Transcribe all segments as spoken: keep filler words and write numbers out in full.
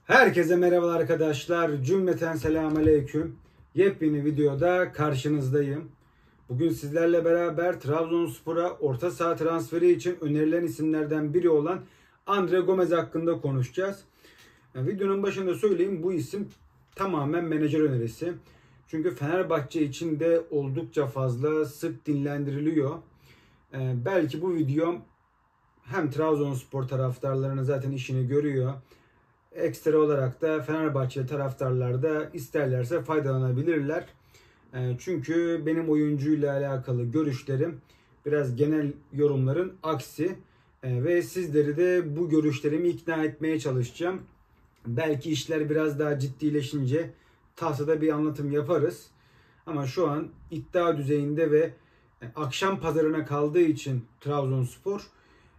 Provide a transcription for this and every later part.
Herkese merhabalar arkadaşlar. Cümleten selamünaleyküm. Yepyeni videoda karşınızdayım. Bugün sizlerle beraber Trabzonspor'a orta saha transferi için önerilen isimlerden biri olan Andre Gomes hakkında konuşacağız. Yani videonun başında söyleyeyim, bu isim tamamen menajer önerisi. Çünkü Fenerbahçe için de oldukça fazla sık dinlendiriliyor. Ee, belki bu videom hem Trabzonspor taraftarlarının zaten işini görüyor. Ekstra olarak da Fenerbahçe taraftarlar da isterlerse faydalanabilirler. Çünkü benim oyuncuyla alakalı görüşlerim biraz genel yorumların aksi. Ve sizleri de bu görüşlerimi ikna etmeye çalışacağım. Belki işler biraz daha ciddileşince tahtada bir anlatım yaparız. Ama şu an iddia düzeyinde ve akşam pazarına kaldığı için Trabzonspor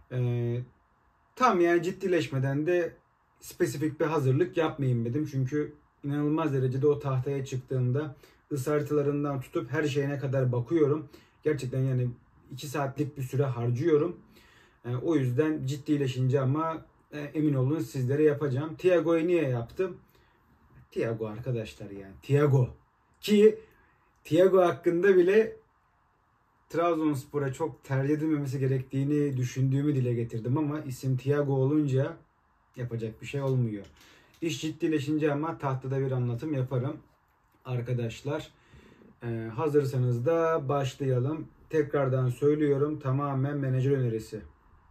tam yani ciddileşmeden de spesifik bir hazırlık yapmayayım dedim. Çünkü inanılmaz derecede o tahtaya çıktığımda ısı haritalarından tutup her şeyine kadar bakıyorum. Gerçekten yani iki saatlik bir süre harcıyorum. E, o yüzden ciddileşince ama e, emin olun sizlere yapacağım. Thiago'yu niye yaptım? Thiago arkadaşlar yani. Thiago. Ki Thiago hakkında bile Trabzonspor'a çok tercih edilmemesi gerektiğini düşündüğümü dile getirdim ama isim Thiago olunca yapacak bir şey olmuyor. İş ciddileşince ama tahtada bir anlatım yaparım. Arkadaşlar e, hazırsanız da başlayalım. Tekrardan söylüyorum, tamamen menajer önerisi.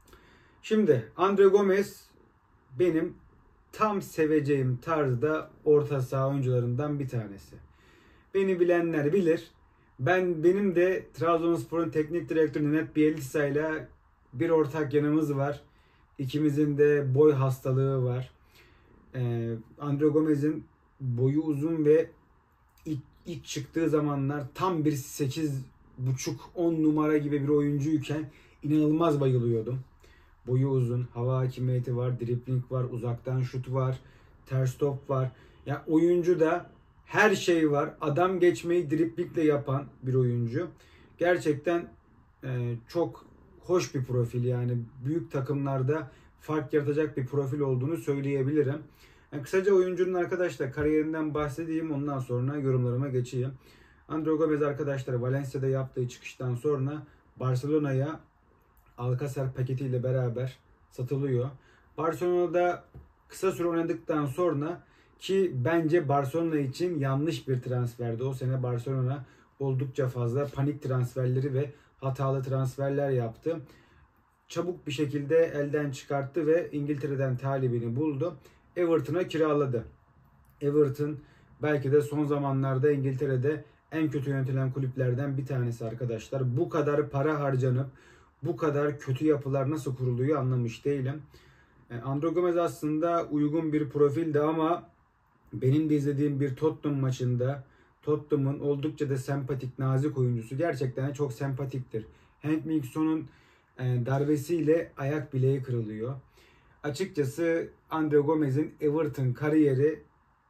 Şimdi Andre Gomes benim tam seveceğim tarzda orta saha oyuncularından bir tanesi. Beni bilenler bilir. Ben benim de Trabzonspor'un teknik direktörü Nenad Bielitsa ile bir ortak yanımız var. İkimizin de boy hastalığı var. Ee, Andre Gomes'in boyu uzun ve ilk, ilk çıktığı zamanlar tam bir sekiz buçuk on numara gibi bir oyuncuyken inanılmaz bayılıyordum. Boyu uzun, hava hakimiyeti var, dribling var, uzaktan şut var, ters top var. Ya yani oyuncu da her şey var. Adam geçmeyi driblingle yapan bir oyuncu. Gerçekten e, çok hoş bir profil, yani büyük takımlarda fark yaratacak bir profil olduğunu söyleyebilirim. Yani kısaca oyuncunun arkadaşlar kariyerinden bahsedeyim, ondan sonra yorumlarıma geçeyim. Andre Gomes arkadaşlar Valencia'da yaptığı çıkıştan sonra Barcelona'ya Alcacer paketiyle beraber satılıyor. Barcelona'da kısa süre oynadıktan sonra, ki bence Barcelona için yanlış bir transferdi. O sene Barcelona oldukça fazla panik transferleri ve hatalı transferler yaptı. Çabuk bir şekilde elden çıkarttı ve İngiltere'den talibini buldu. Everton'a kiraladı. Everton belki de son zamanlarda İngiltere'de en kötü yönetilen kulüplerden bir tanesi arkadaşlar. Bu kadar para harcanıp bu kadar kötü yapılar nasıl kuruluyor anlamış değilim. Andre Gomes aslında uygun bir profildi ama benim de izlediğim bir Tottenham maçında Tottenham'ın oldukça da sempatik, nazik oyuncusu. Gerçekten çok sempatiktir. Henk Mingson'un darbesiyle ayak bileği kırılıyor. Açıkçası Andre Gomes'in Everton kariyeri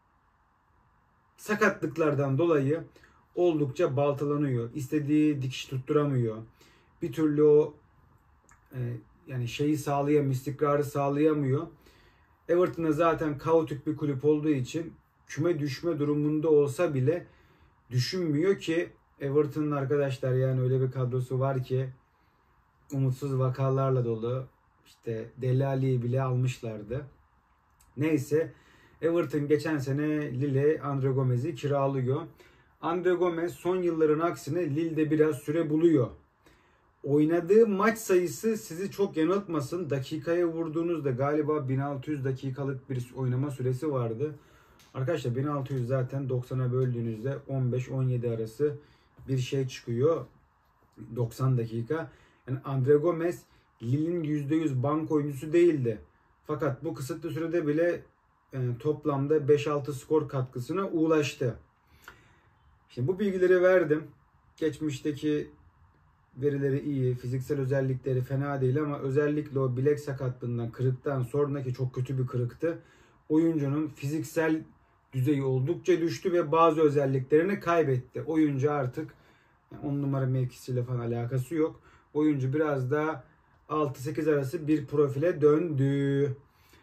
sakatlıklardan dolayı oldukça baltalanıyor. İstediği dikiş tutturamıyor. Bir türlü o e, yani şeyi sağlayamıyor, istikrarı sağlayamıyor. Everton'a zaten kaotik bir kulüp olduğu için küme düşme durumunda olsa bile düşünmüyor ki Everton'un arkadaşlar, yani öyle bir kadrosu var ki umutsuz vakalarla dolu. İşte Dele Alli'yi bile almışlardı. Neyse, Everton geçen sene Lille Andre Gomes'i kiralıyor. Andre Gomes son yılların aksine Lille'de biraz süre buluyor. Oynadığı maç sayısı sizi çok yanıltmasın. Dakikaya vurduğunuzda galiba bin altı yüz dakikalık bir oynama süresi vardı. Arkadaşlar bin altı yüz zaten doksana böldüğünüzde on beş on yedi arası bir şey çıkıyor. doksan dakika. Yani Andre Gomes Lille'in yüzde yüz bank oyuncusu değildi. Fakat bu kısıtlı sürede bile e, toplamda beş altı skor katkısına ulaştı. Şimdi bu bilgileri verdim. Geçmişteki verileri iyi, fiziksel özellikleri fena değil ama özellikle o bilek sakatlığından, kırıktan sonraki çok kötü bir kırıktı. Oyuncunun fiziksel düzeyi oldukça düştü ve bazı özelliklerini kaybetti. Oyuncu artık on numara mevkisiyle falan alakası yok. Oyuncu biraz daha altı sekiz arası bir profile döndü.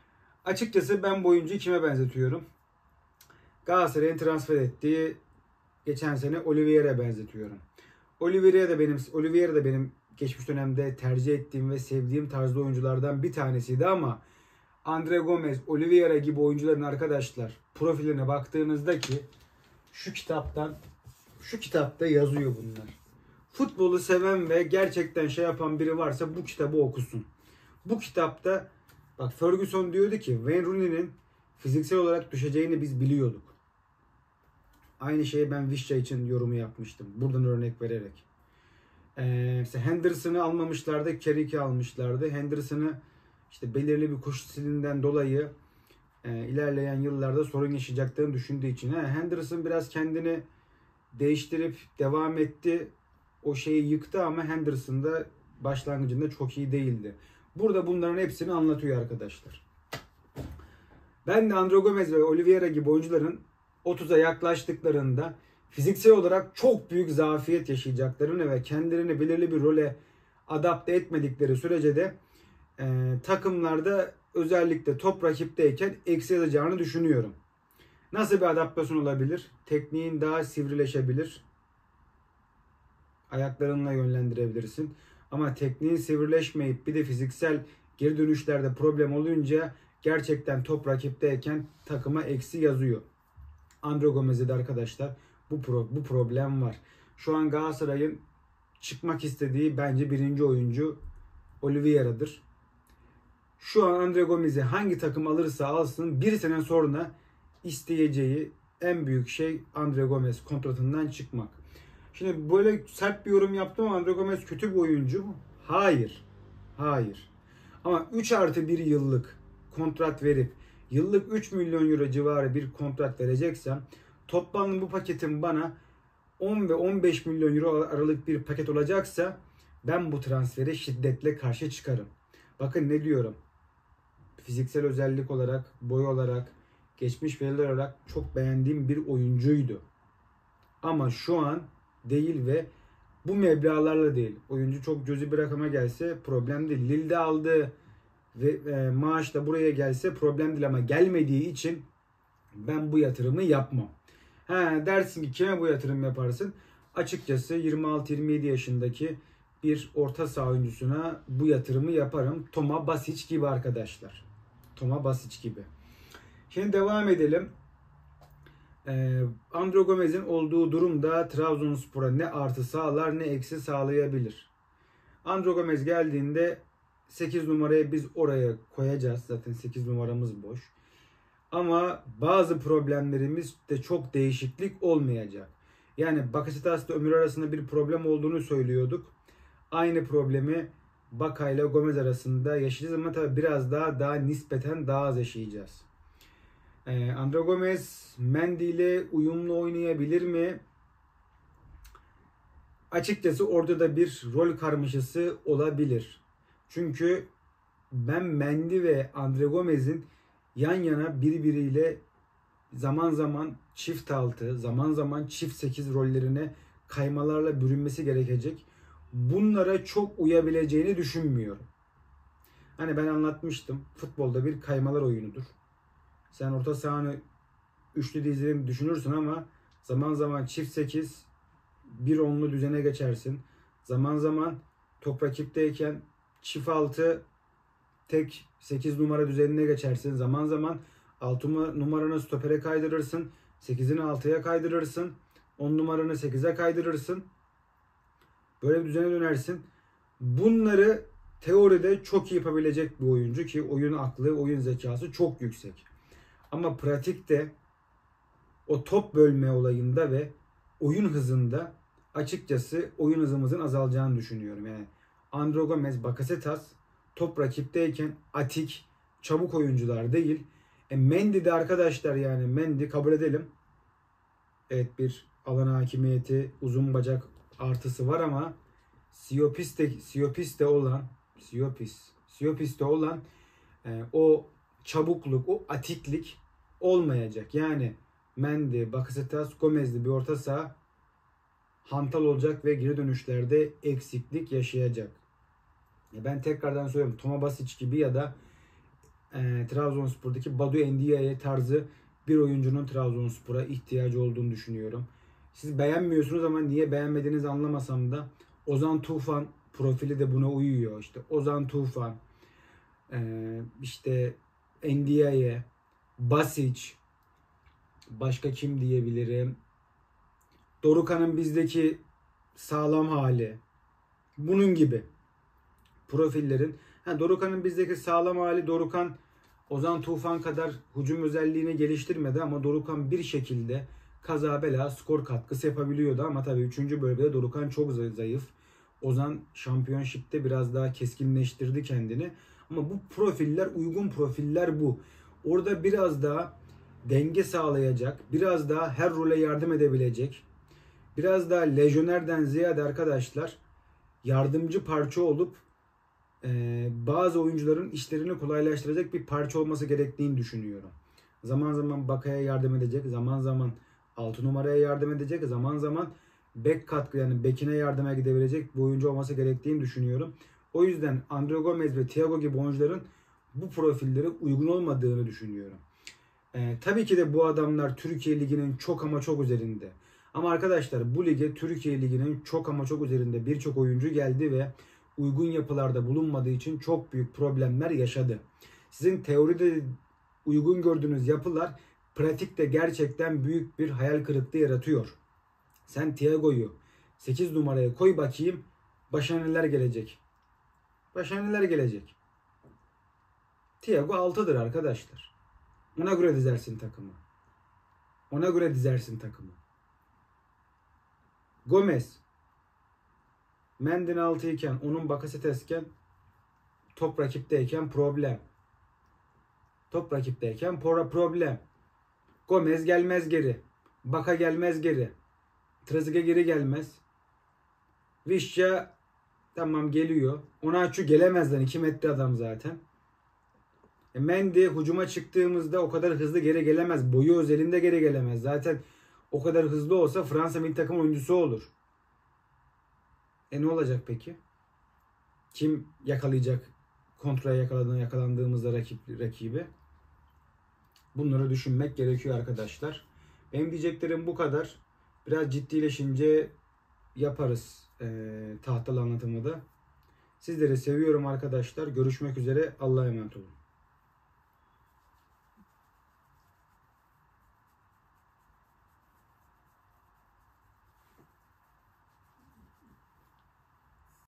Açıkçası ben bu oyuncuyu kime benzetiyorum? Galatasaray'ın transfer ettiği geçen sene Oliveira'ya benzetiyorum. Oliveira da benim Oliveira da benim geçmiş dönemde tercih ettiğim ve sevdiğim tarzda oyunculardan bir tanesiydi ama Andre Gomes, Oliveira gibi oyuncuların arkadaşlar profiline baktığınızda ki şu kitaptan şu kitapta yazıyor bunlar. Futbolu seven ve gerçekten şey yapan biri varsa bu kitabı okusun. Bu kitapta bak Ferguson diyordu ki Wayne Rooney'nin fiziksel olarak düşeceğini biz biliyorduk. Aynı şeyi ben Vişça için yorumu yapmıştım. Buradan örnek vererek. Ee, işte Henderson'ı almamışlardı. Kerik'i almışlardı. Henderson'ı işte belirli bir koşu stilinden dolayı e, ilerleyen yıllarda sorun yaşayacaklarını düşündüğü için. He, Henderson biraz kendini değiştirip devam etti. O şeyi yıktı ama Henderson da başlangıcında çok iyi değildi. Burada bunların hepsini anlatıyor arkadaşlar. Ben de Andre Gomes ve Oliveira gibi oyuncuların otuza yaklaştıklarında fiziksel olarak çok büyük zafiyet yaşayacaklarını ve kendilerini belirli bir role adapte etmedikleri sürece de e, takımlarda özellikle top rakipteyken eksi yazacağını düşünüyorum. Nasıl bir adaptasyon olabilir? Tekniğin daha sivrileşebilir. Ayaklarınla yönlendirebilirsin. Ama tekniğin sivrileşmeyip bir de fiziksel geri dönüşlerde problem olunca gerçekten top rakipteyken takıma eksi yazıyor. Andre Gomez'de de arkadaşlar bu pro, bu problem var. Şu an Galatasaray'ın çıkmak istediği bence birinci oyuncu Oliveira'dır. Şu an Andre Gomez'i hangi takım alırsa alsın bir sene sonra isteyeceği en büyük şey Andre Gomes kontratından çıkmak. Şimdi böyle sert bir yorum yaptım ama Andre Gomes kötü bir oyuncu mu? Hayır. Hayır. Ama üç artı bir yıllık kontrat verip yıllık üç milyon euro civarı bir kontrat vereceksem toplam bu paketin bana on ve on beş milyon euro aralık bir paket olacaksa ben bu transfere şiddetle karşı çıkarım. Bakın ne diyorum. Fiziksel özellik olarak, boy olarak, geçmiş veriler olarak çok beğendiğim bir oyuncuydu. Ama şu an değil ve bu meblağlarla değil. Oyuncu çok cüzi bir rakama gelse problem değil. Lille'de aldığı ve e, maaş da buraya gelse problem değil ama gelmediği için ben bu yatırımı yapmam. Ha, dersin ki kime bu yatırım yaparsın? Açıkçası yirmi altı yirmi yedi yaşındaki bir orta saha oyuncusuna bu yatırımı yaparım. Toma Basic gibi arkadaşlar. Toma Basic gibi. Şimdi devam edelim. Ee, Andre Gomez'in olduğu durumda Trabzonspor'a ne artı sağlar ne eksi sağlayabilir. Andre Gomez geldiğinde sekiz numarayı biz oraya koyacağız. Zaten sekiz numaramız boş. Ama bazı problemlerimiz de çok değişiklik olmayacak. Yani Bakasetas'ta Ömür arasında bir problem olduğunu söylüyorduk. Aynı problemi Baka ile Gomez arasında yaşayacağız ama tabii biraz daha daha nispeten daha az yaşayacağız. Ee, Andre Gomez Mendy ile uyumlu oynayabilir mi? Açıkçası orada da bir rol karmaşası olabilir. Çünkü ben Mendy ve Andre Gomez'in yan yana birbiriyle zaman zaman çift altı, zaman zaman çift sekiz rollerine kaymalarla bürünmesi gerekecek. Bunlara çok uyabileceğini düşünmüyorum. Hani ben anlatmıştım. Futbolda bir kaymalar oyunudur. Sen orta sahanı üçlü dizilimi düşünürsün ama zaman zaman çift sekiz, bir onlu düzene geçersin. Zaman zaman top rakipteyken çift altı, tek sekiz numara düzenine geçersin. Zaman zaman altı numaranı stopere kaydırırsın. sekizini altıya kaydırırsın. on numaranı sekize kaydırırsın. Böyle bir düzene dönersin. Bunları teoride çok iyi yapabilecek bir oyuncu ki oyun aklı, oyun zekası çok yüksek. Ama pratikte o top bölme olayında ve oyun hızında açıkçası oyun hızımızın azalacağını düşünüyorum. Yani Andre Gomez, Bakasetas top rakipteyken atik, çabuk oyuncular değil. E Mendy de arkadaşlar yani Mendy kabul edelim. Evet bir alan hakimiyeti, uzun bacak artısı var ama Siopiste, Siopiste olan Siopis, Siopiste olan e, o çabukluk, o atiklik olmayacak. Yani Mendy, Bakasetas, Gomez'li bir orta saha hantal olacak ve geri dönüşlerde eksiklik yaşayacak. Ben tekrardan söylüyorum. Toma Basic gibi ya da e, Trabzonspor'daki Badu Endiaye tarzı bir oyuncunun Trabzonspor'a ihtiyacı olduğunu düşünüyorum. Siz beğenmiyorsunuz ama niye beğenmediğinizi anlamasam da Ozan Tufan profili de buna uyuyor. İşte Ozan Tufan, e, işte Endiaye, Basic, başka kim diyebilirim? Dorukhan'ın bizdeki sağlam hali. Bunun gibi profillerin. Ha, Dorukhan'ın bizdeki sağlam hali, Dorukhan Ozan Tufan kadar hücum özelliğini geliştirmedi ama Dorukhan bir şekilde kaza bela skor katkısı yapabiliyordu ama tabii üçüncü bölgede Dorukhan çok zayıf. Ozan şampiyonşipte biraz daha keskinleştirdi kendini. Ama bu profiller, uygun profiller bu. Orada biraz daha denge sağlayacak, biraz daha her role yardım edebilecek, biraz daha lejyonerden ziyade arkadaşlar yardımcı parça olup e, bazı oyuncuların işlerini kolaylaştıracak bir parça olması gerektiğini düşünüyorum. Zaman zaman Baka'ya yardım edecek, zaman zaman altı numaraya yardım edecek, zaman zaman bek katkı yani bekine yardıma gidebilecek bir oyuncu olması gerektiğini düşünüyorum. O yüzden Andre Gomez ve Thiago gibi oyuncuların bu profillere uygun olmadığını düşünüyorum. Ee, tabii ki de bu adamlar Türkiye Ligi'nin çok ama çok üzerinde. Ama arkadaşlar bu lige Türkiye Ligi'nin çok ama çok üzerinde birçok oyuncu geldi ve uygun yapılarda bulunmadığı için çok büyük problemler yaşadı. Sizin teoride uygun gördüğünüz yapılar pratikte gerçekten büyük bir hayal kırıklığı yaratıyor. Sen Thiago'yu sekiz numaraya koy bakayım, başına neler gelecek? Başına neler gelecek? Thiago altıdır arkadaşlar. Ona göre dizersin takımı. Ona göre dizersin takımı. Gomez Mendy'nin altı iken, onun Bakasetas'ken top rakipteyken problem. Top rakipteyken problem. Gomez gelmez geri. Baka gelmez geri. Trezeguet geri gelmez. Vişça tamam geliyor. Onaçu gelemezden iki metre adam zaten. E Mendy hücuma çıktığımızda o kadar hızlı geri gelemez. Boyu özelinde geri gelemez. Zaten o kadar hızlı olsa Fransa milli takım oyuncusu olur. E ne olacak peki? Kim yakalayacak kontraya yakaladığında yakalandığımızda rakip, rakibi? Bunları düşünmek gerekiyor arkadaşlar. Benim diyeceklerim bu kadar. Biraz ciddileşince yaparız e, tahtalı anlatımı da. Sizleri seviyorum arkadaşlar. Görüşmek üzere. Allah'a emanet olun.